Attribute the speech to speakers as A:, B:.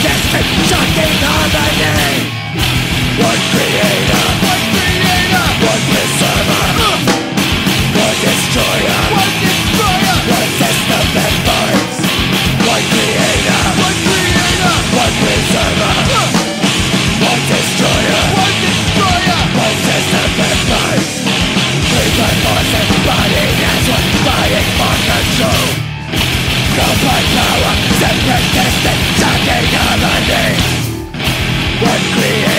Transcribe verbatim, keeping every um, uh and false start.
A: distant, shocking harmony. One creator, one creator, one preserver, uh. one destroyer, one destroyer, one system that burns. One creator, one creator, one preserver, uh. one destroyer, one destroyer, one system that burns. Reaper force and body as one fighting for control. Combined power, separate distant, shocking harmony. One creator.